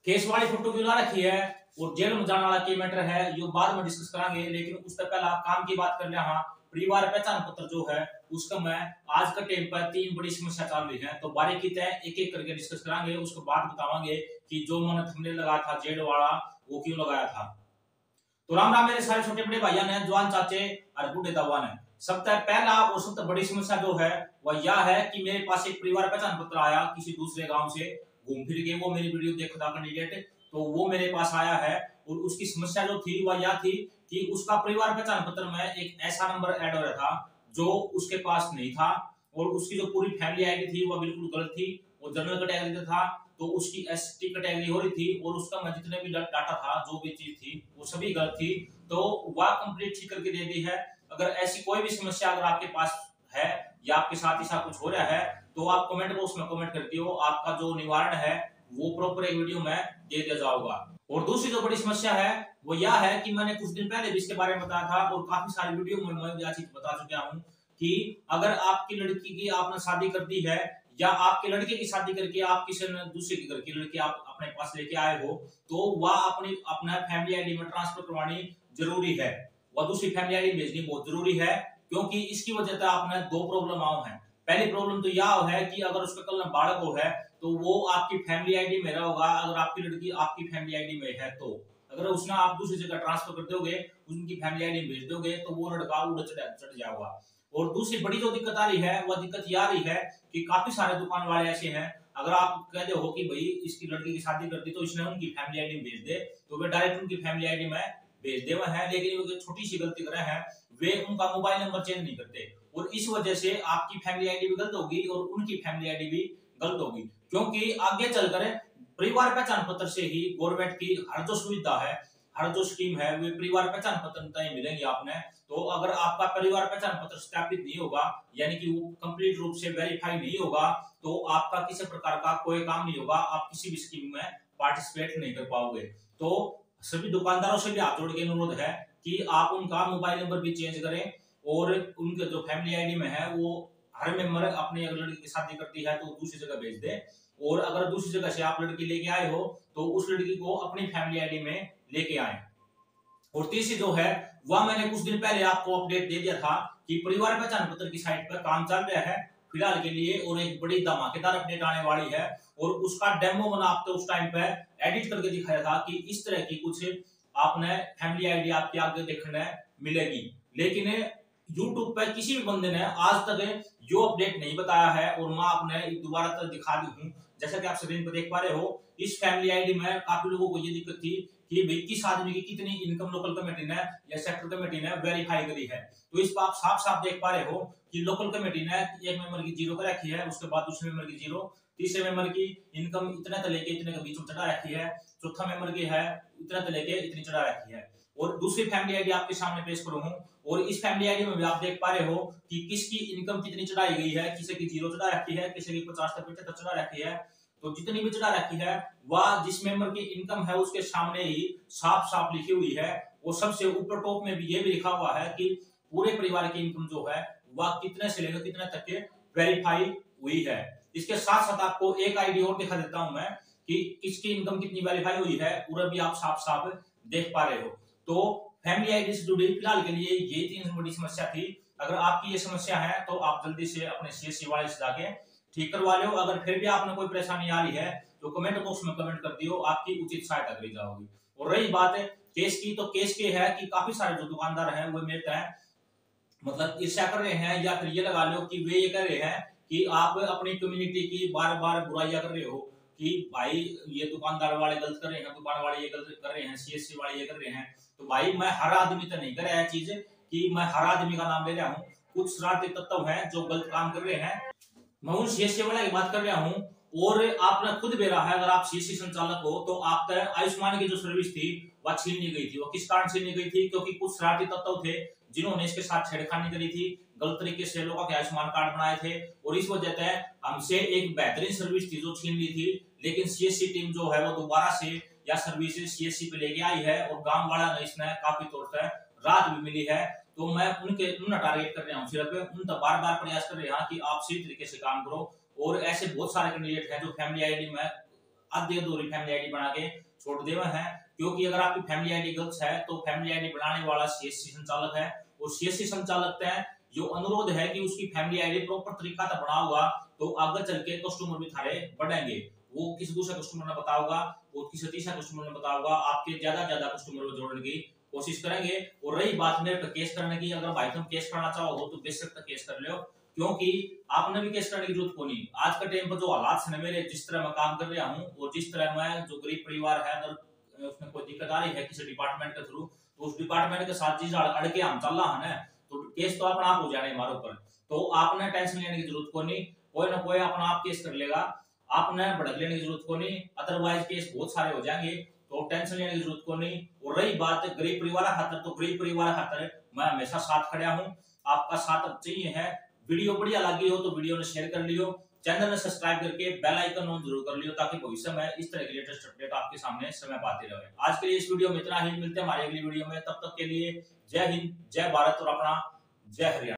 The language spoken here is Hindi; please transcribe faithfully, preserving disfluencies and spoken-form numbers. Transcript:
केस वाली फोटो क्यों ला रखी है और जेल में जाने वाला की मैटर है, यो बाद में डिस्कस करेंगे। लेकिन उससे पहले काम की बात कर ले। हाँ, परिवार पहचान पत्र जो है उसका मैं आज का टाइम पर तीन बड़ी समस्या चल रही है, तो बारीकी तय एक एक करके डिस्कस करेंगे। उसके बाद बतावांगे कि जो मैंने थंबनेल लगाया था जेल वाला वो क्यों लगाया था। तो राम राम मेरे सारे छोटे बड़े भाइयों ने, जवान चाचे और बूढ़े दावा ने। सबसे पहला और सबसे बड़ी समस्या जो है वह यह है कि मेरे पास एक परिवार पहचान पत्र आया किसी दूसरे गांव से घूम फिर के। वो मेरी वीडियो देखा था कैंडिडेट, तो वो मेरे पास आया है और उसकी समस्या जो थी वह यह थी कि उसका परिवार पहचान पत्र में एक ऐसा नंबर ऐड हो रहा था जो उसके पास नहीं था और उसकी जो पूरी फैमिली आईडी थी वह बिल्कुल गलत थी। वो जनरल कैटेगरी का था तो उसकी एसटी कैटेगरी हो रही थी और उसका मैं जितने भी डाटा था जो भी चीज थी वो सभी गलत थी। तो वह कंप्लीट ठीक करके दे दी है। अगर ऐसी कोई भी समस्या अगर आपके पास है या आपके साथ ऐसा कुछ हो रहा है तो आप कमेंट बॉक्स में कमेंट करती हो, आपका जो निवारण है वो प्रॉपर एक वीडियो में दे दिया जाएगा। और दूसरी जो बड़ी समस्या है वो यह है कि मैंने कुछ दिन पहले भी इसके बारे में बताया था और काफी सारी वीडियो में मैं यह चीज बता चुका हूं कि अगर आपकी लड़की की आपने शादी कर दी है या आपके लड़के की शादी करके आप किसी दूसरे के घर की लड़की आप अपने पास लेके आए हो तो वह अपनी अपना फैमिली आईडी में ट्रांसफर करवानी जरूरी है। वह दूसरी फैमिली आईडी भेजनी बहुत जरूरी है क्योंकि इसकी वजह से आपने दो प्रॉब्लम आओ है। पहली प्रॉब्लम तो यह है कि अगर उसका कल बालक हो है तो वो आपकी फैमिली आईडी में होगा। अगर आपकी लड़की आपकी फैमिली आईडी में है तो अगर उसने आप दूसरी जगह ट्रांसफर कर दोगे उनकी फैमिली आईडी भेज दोगे तो वो लड़का उड़ चढ़ जाएगा। और दूसरी बड़ी जो दिक्कत आ रही है वह दिक्कत यह आ रही है कि काफी सारे दुकान वाले ऐसे हैं, अगर आप कहते हो कि भाई इसकी लड़की की शादी कर दी तो इसने उनकी फैमिली आईडी भेज दे तो वे डायरेक्ट उनकी फैमिली आईडी में भेज दे है। लेकिन वो छोटी सी गलती कर रहे हैं, वे उनका मोबाइल नंबर चेंज नहीं करते और इस वजह से आपकी फैमिली आईडी भी गलत होगी और उनकी फैमिली आईडी भी गलत होगी। क्योंकि आगे चलकर परिवार पहचान पत्र से ही गवर्नमेंट की हर जो सुविधा है हर जो स्कीम है वे परिवार पहचान पत्र मिलेंगे आपने। तो अगर आपका परिवार पहचान पत्र सत्यापित नहीं होगा यानी कि वो कंप्लीट रूप से वेरीफाई नहीं होगा तो आपका किसी प्रकार का कोई काम नहीं होगा, आप किसी भी स्कीम में पार्टिसिपेट नहीं कर पाओगे। तो सभी दुकानदारों से भी हाथ जोड़ के अनुरोध है कि आप उनका मोबाइल नंबर भी चेंज करें और उनके जो फैमिली आईडी में है वो हर मेंबर अपने अगर लड़की की शादी करती है तो दूसरी जगह भेज दे और अगर दूसरी जगह से आप लड़की लेके आए हो तो उस लड़की को अपनी फैमिली आईडी में लेके आए। और तीसरी जो है वह मैंने कुछ दिन पहले आपको अपडेट दे दिया था कि परिवार पहचान पत्र की साइट पर काम चल रहा है फिलहाल के लिए और एक बड़ी धमाकेदार अपडेट आने वाली है और उसका डेमो मैंने आपको उस टाइम पे एडिट करके दिखाया था कि इस तरह की कुछ आपने फैमिली आईडी आपके आगे देखने मिलेगी। लेकिन यूट्यूब पर किसी भी बंदे ने आज तक जो अपडेट नहीं बताया है और मैं आपने दोबारा तक दिखा दी हूँ। जैसा कि आप स्क्रीन पर देख पा रहे हो इस फैमिली आईडी में काफी लोगों को ये दिक्कत थी कि भाई किस आदमी की कितनी इनकम लोकल कमेटी ने या सेक्टर कमेटी ने वेरीफाई करी है। तो इस पर आप साफ साफ देख पा रहे हो कि लोकल कमेटी ने एक मेंबर की जीरो कर रखी है, उसके बाद दूसरे मेंबर की जीरो, तीसरे मेंबर की इनकम इतने तले के इतने के बीच में चढ़ा रखी है, चौथा मेंबर की है इतने तले के इतनी चढ़ा रखी है। और दूसरी फैमिली आईडी आपके सामने पेश करूं और इस फैमिली आईडी में भी आप देख पा रहे हो कि किसकी इनकम कितनी चढ़ाई गई है, किसी की जीरो चढ़ा रखी है, किसी की पचास तक पचहत्तर चढ़ा रखी है। तो जितनी भी चढ़ा रखी है वह जिस मेंबर की इनकम है उसके सामने ही साफ साफ लिखी हुई है। और सबसे ऊपर टॉप में भी ये भी लिखा हुआ है कि पूरे परिवार की इनकम जो है वह कितने से लेकर कितने तक के वेरीफाई हुई है। इसके साथ साथ आपको एक आईडी और दिखा देता हूं मैं कि किसकी इनकम कितनी वेरीफाई हुई है, पूरा भी आप साफ साफ देख पा रहे हो। तो फैमिली आईडी से जुड़ी फिलहाल के लिए ये तीन बड़ी समस्या थी। अगर आपकी ये समस्या है तो आप जल्दी से अपने सीएससी वाले से जाके ठीक करवा लो। अगर फिर भी आपने कोई परेशानी आ रही है तो कमेंट बॉक्स में कमेंट कर दियो, आपकी उचित सहायता करी जाओगी। और रही बात केस की, तो केस के है कि काफी सारे जो दुकानदार हैं वो मेरे हैं मतलब ईर्ष्या कर रहे हैं या फिर ये लगा लो कि वे ये कर रहे हैं कि आप अपनी कम्युनिटी की बार बार बुराइयां कर रहे हो कि भाई ये दुकानदार वाले गलत कर रहे हैं, दुकान वाले ये गलत कर रहे हैं, सीएससी वाले ये कर रहे हैं। तो भाई मैं हर आदमी तो नहीं कर रहा है चीज कि मैं हर आदमी का नाम ले रहा हूँ, कुछ शरारती तत्व हैं जो गलत काम कर रहे हैं। मैं उन सीएससी वाले की बात कर रहा हूँ और आपने खुद बेरा है अगर आप सीएससी संचालक हो तो आप आयुष्मान की जो सर्विस थी वह छीन ली गई थी। वो किस कारण छीन ली गई थी? क्योंकि कुछ शरारती तत्व थे जिन्होंने इसके साथ छेड़खानी करी थी, गलत तरीके से लोगों के आयुष्मान कार्ड बनाए थे और इस वजह से हमसे एक बेहतरीन सर्विस थी जो छीन ली थी। लेकिन सीएससी टीम जो है वो दोबारा से या सर्विस सीएससी पे लेके आई है और गांव वाला ने इसने काफी तौर पर राहत भी मिली है। तो मैं उनके उन्हें टारगेट कर रहा हूँ, सिर्फ उन तक बार बार प्रयास कर रहा हूँ कि आप सही तरीके से काम करो। और ऐसे बहुत सारे कैंडिडेट हैं जो फैमिली आईडी में आधी अधूरी फैमिली आईडी बना के छोड़ देवे हैं, क्योंकि अगर आपकी फैमिली आईडी गलत है तो फैमिली आईडी बनाने वाला सीएससी संचालक है, और सीएससी संचालक है जो अनुरोध है कि उसकी फैमिली आईडी प्रॉपर तरीका से बना हुआ, तो आगे चल के कस्टमर भी थारे बढ़ेंगे। वो किसी दूसरे कस्टमर ने बताओगा, वो किसी तीसरा कस्टमर ने बताओगा, आपके ज्यादा ज्यादा कस्टमर को जोड़ने की कोशिश करेंगे। और रही बात मेरे पे केस करने की, अगर भाई तुम केस करना चाहो तो बेशक केस कर लो, क्योंकि आपने भी केस करने की जरूरत को नहीं। आज के टाइम पर जो हालात है मेरे, जिस तरह मैं काम कर रहा हूँ और जिस तरह मैं, जो गरीब परिवार है, अगर उसमें कोई दिक्कत आ रही है किसी डिपार्टमेंट के थ्रू, तो उस डिपार्टमेंट के साथ चीज अड़के हम चल रहा है ना, तो केस तो अपना आप हो जाने हमारे ऊपर। तो आपने टेंशन लेने की जरूरत को नहीं, कोई ना कोई अपना आप केस कर लेगा, आपने भड़क लेने की जरूरत को नहीं, अदरवाइज केस बहुत सारे हो जाएंगे, तो टेंशन लेने की जरूरत को नहीं। और रही बात गरीब परिवार खातर, तो गरीब परिवार खातर मैं हमेशा साथ खड़ा हूँ, आपका साथ चाहिए है। वीडियो बढ़िया लगी हो तो वीडियो ने शेयर कर लियो, चैनल ने सब्सक्राइब करके बेल आइकन ऑन जरूर कर लियो, ताकि भविष्य में इस तरह की लेटेस्ट अपडेट आपके सामने समय पाते रहे। आज के लिए इस वीडियो में इतना ही, मिलते हैं हमारे अगली वीडियो में, तब तक के लिए जय हिंद, जय भारत और अपना जय हरियाणा।